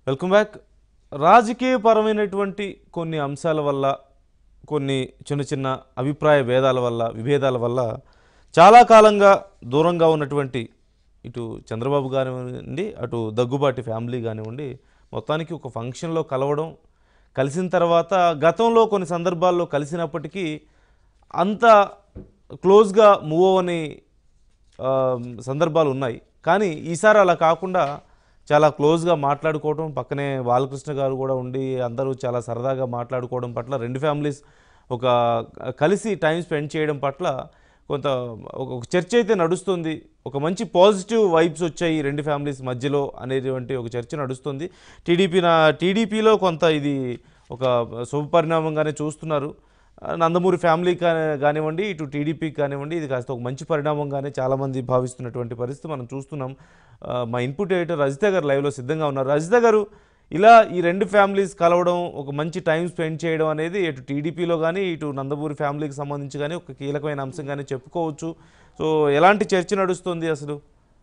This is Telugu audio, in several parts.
Welcome back. రాజకీయపరమైనటువంటి కొన్ని అంశాల వల్ల, కొన్ని చిన్న చిన్న అభిప్రాయ భేదాల వల్ల, విభేదాల వల్ల చాలా కాలంగా దూరంగా ఉన్నటువంటి ఇటు చంద్రబాబు కానివ్వండి, అటు దగ్గుబాటి ఫ్యామిలీ కానివ్వండి, మొత్తానికి ఒక ఫంక్షన్లో కలవడం, కలిసిన తర్వాత గతంలో కొన్ని సందర్భాల్లో కలిసినప్పటికీ అంత క్లోజ్గా మూవ్ అవని సందర్భాలు ఉన్నాయి. కానీ ఈసారి అలా కాకుండా చాలా క్లోజ్గా మాట్లాడుకోవడం, పక్కనే బాలకృష్ణ గారు కూడా ఉండి అందరూ చాలా సరదాగా మాట్లాడుకోవడం పట్ల రెండు ఫ్యామిలీస్ ఒక కలిసి టైం స్పెండ్ చేయడం పట్ల కొంత ఒక చర్చ అయితే నడుస్తుంది. ఒక మంచి పాజిటివ్ వైబ్స్ వచ్చాయి రెండు ఫ్యామిలీస్ మధ్యలో అనేటువంటి ఒక చర్చ నడుస్తుంది. టీడీపీలో కొంత ఇది ఒక శుభపరిణామంగానే చూస్తున్నారు. నందమూరి ఫ్యామిలీ కానివ్వండి, ఇటు టీడీపీకి కానివ్వండి, ఇది కాస్త ఒక మంచి పరిణామంగానే చాలామంది భావిస్తున్నటువంటి పరిస్థితి మనం చూస్తున్నాం. మా ఇన్పుట్ ఎడిటర్ రజిత గారు లైవ్లో సిద్ధంగా ఉన్నారు. రజిత గారు, ఇలా ఈ రెండు ఫ్యామిలీస్ కలవడం, ఒక మంచి టైం స్పెండ్ చేయడం అనేది ఇటు టీడీపీలో కానీ ఇటు నందమూరి ఫ్యామిలీకి సంబంధించి కానీ ఒక కీలకమైన అంశంగానే చెప్పుకోవచ్చు. సో ఎలాంటి చర్చ నడుస్తుంది అసలు?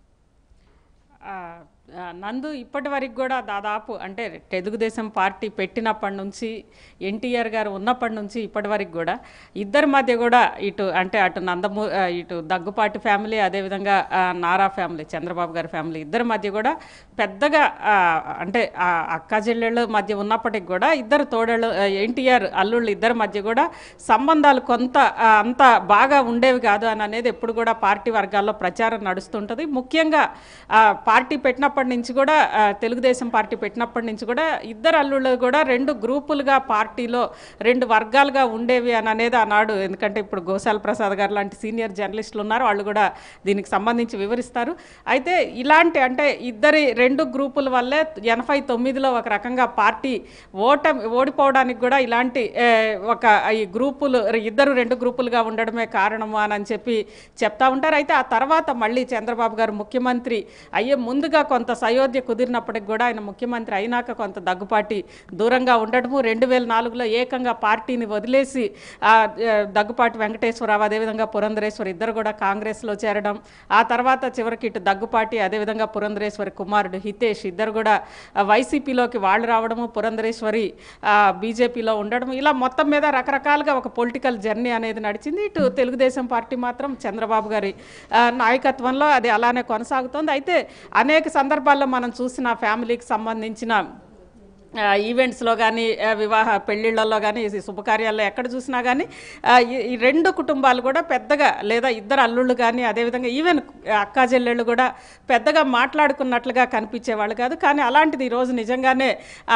నందు ఇప్పటి వరకు కూడా దాదాపు అంటే తెలుగుదేశం పార్టీ పెట్టినప్పటి నుంచి ఎన్టీఆర్ గారు ఉన్నప్పటి నుంచి ఇప్పటి వరకు కూడా ఇద్దరి మధ్య కూడా ఇటు దగ్గుపాటి ఫ్యామిలీ, అదేవిధంగా నారా ఫ్యామిలీ, చంద్రబాబు గారి ఫ్యామిలీ ఇద్దరి మధ్య కూడా పెద్దగా అక్క చెల్లెళ్ళ మధ్య ఉన్నప్పటికి కూడా ఇద్దరు తోడళ్ళు ఎన్టీఆర్ అల్లుళ్ళు ఇద్దరి మధ్య కూడా సంబంధాలు కొంత అంత బాగా ఉండేవి కాదు అని అనేది ఎప్పుడు కూడా పార్టీ వర్గాల్లో ప్రచారం నడుస్తుంటుంది. ముఖ్యంగా పార్టీ పెట్టినప్పటి నుంచి కూడా తెలుగుదేశం పార్టీ పెట్టినప్పటి నుంచి కూడా ఇద్దరు అల్లుళ్ళు కూడా రెండు గ్రూపులుగా పార్టీలో రెండు వర్గాలుగా ఉండేవి అని అనేది ఆనాడు, ఎందుకంటే ఇప్పుడు గోశాల ప్రసాద్ గారు లాంటి సీనియర్ జర్నలిస్టులు ఉన్నారు, వాళ్ళు కూడా దీనికి సంబంధించి వివరిస్తారు. అయితే ఇలాంటి ఇద్దరి రెండు గ్రూపుల వల్లే 89లో ఒక రకంగా పార్టీ ఓడిపోవడానికి కూడా ఇలాంటి ఈ గ్రూపులు ఇద్దరు రెండు గ్రూపులుగా ఉండడమే కారణము అని చెప్పి చెప్తా ఉంటారు. అయితే ఆ తర్వాత మళ్ళీ చంద్రబాబు గారు ముఖ్యమంత్రి అయ్యే ముందుగా కొంత సయోధ్య కుదిరినప్పటికి కూడా ఆయన ముఖ్యమంత్రి అయినాక కొంత దగ్గుపాటి దూరంగా ఉండడము, 2004లో ఏకంగా పార్టీని వదిలేసి దగ్గుపాటి వెంకటేశ్వరరావు అదేవిధంగా పురంధరేశ్వరి ఇద్దరు కూడా కాంగ్రెస్లో చేరడం, ఆ తర్వాత చివరికి ఇటు దగ్గుపాటి అదేవిధంగా పురంధరేశ్వరి కుమారుడు హితేష్ ఇద్దరు కూడా వైసీపీలోకి వాళ్ళు రావడము, పురంధరేశ్వరి బీజేపీలో ఉండడం, ఇలా మొత్తం మీద రకరకాలుగా ఒక పొలిటికల్ జర్నీ అనేది నడిచింది. ఇటు తెలుగుదేశం పార్టీ మాత్రం చంద్రబాబు గారి నాయకత్వంలో అది అలానే కొనసాగుతోంది. అయితే అనేక సందర్భాల్లో మనం చూసిన ఫ్యామిలీకి సంబంధించిన ఈవెంట్స్లో కానీ వివాహ పెళ్ళిళ్ళల్లో కానీ శుభకార్యాల్లో ఎక్కడ చూసినా కానీ ఈ రెండు కుటుంబాలు కూడా పెద్దగా, లేదా ఇద్దరు అల్లుళ్ళు కానీ అదేవిధంగా ఈవెన్ అక్కా చెల్లెళ్ళు కూడా పెద్దగా మాట్లాడుకున్నట్లుగా కనిపించేవాళ్ళు కాదు. కానీ అలాంటిది ఈరోజు నిజంగానే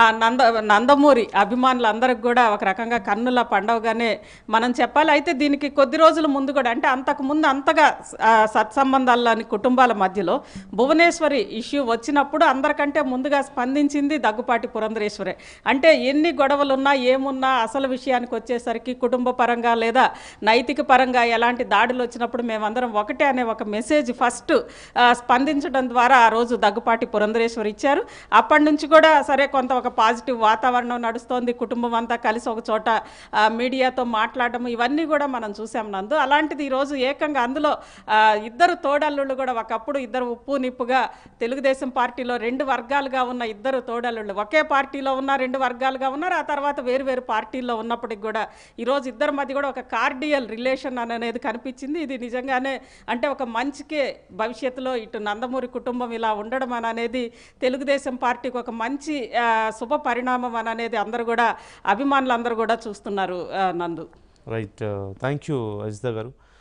నందమూరి అభిమానులందరికి కూడా ఒక రకంగా కన్నుల పండవగానే మనం చెప్పాలి. అయితే దీనికి కొద్ది రోజుల ముందు కూడా అంతకుముందు అంతగా సత్సంబంధాలని కుటుంబాల మధ్యలో భువనేశ్వరి ఇష్యూ వచ్చినప్పుడు అందరికంటే ముందుగా స్పందించింది దగ్గుపాటి పురంధరేశ్వరి. అంటే ఎన్ని గొడవలు ఉన్నా ఏమున్నా అసలు విషయానికి వచ్చేసరికి కుటుంబ పరంగా లేదా నైతిక పరంగా ఎలాంటి దాడులు వచ్చినప్పుడు మేమందరం ఒకటే అనే ఒక మెసేజ్ ఫస్ట్ స్పందించడం ద్వారా ఆ రోజు దగ్గుపాటి పురంధరేశ్వరి ఇచ్చారు. అప్పటి నుంచి కూడా సరే కొంత ఒక పాజిటివ్ వాతావరణం నడుస్తోంది, కుటుంబం అంతా కలిసి ఒక చోట మీడియాతో మాట్లాడడం ఇవన్నీ కూడా మనం చూసాం నందు. అలాంటిది ఈరోజు ఏకంగా అందులో ఇద్దరు తోడల్లుళ్ళు కూడా ఒకప్పుడు ఇద్దరు ఉప్పు నిప్పుగా తెలుగుదేశం పార్టీలో రెండు వర్గాలుగా ఉన్న ఇద్దరు తోడల్లుళ్ళు ఒకే పార్టీలో ఉన్న రెండు వర్గాలుగా ఉన్నారు. ఆ తర్వాత వేరు వేరు పార్టీల్లో ఉన్నప్పటికి కూడా ఈరోజు ఇద్దరి మధ్య కూడా ఒక కార్డియల్ రిలేషన్ అనేది కనిపించింది. ఇది నిజంగానే ఒక మంచికే భవిష్యత్తులో ఇటు నందమూరి కుటుంబం ఇలా ఉండడం అనేది తెలుగుదేశం పార్టీకి ఒక మంచి శుభ పరిణామం అనేది అందరూ కూడా అభిమానులు అందరూ కూడా చూస్తున్నారు నందు. రైట్, థ్యాంక్ యూ అజిత గారు.